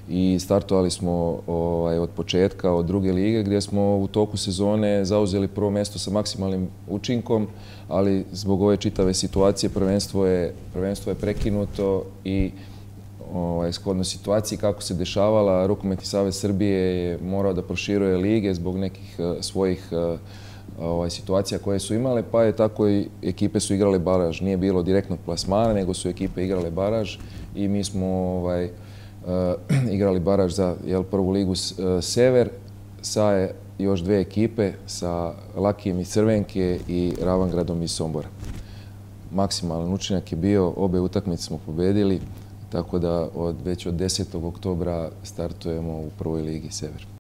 i startovali smo od početka, od druge lige, gdje smo u toku sezone zauzeli prvo mjesto sa maksimalnim učinkom, ali zbog ove čitave situacije prvenstvo je prekinuto i shodno situaciji kako se dešavala, Rukometni savez Srbije je morao da proširuje lige zbog nekih svojih situacija koje su imale, pa je tako i ekipe su igrale baraž. Nije bilo direktnog plasmana, nego su ekipe igrale baraž i mi smo igrali baraž za prvu ligu Sever sa još dve ekipe, sa Lakijem iz Crvenke i Ravangradom iz Sombora. Maksimalan učinak je bio, obe utakmice smo pobedili, tako da već od 10. oktobra startujemo u prvoj ligi Sever.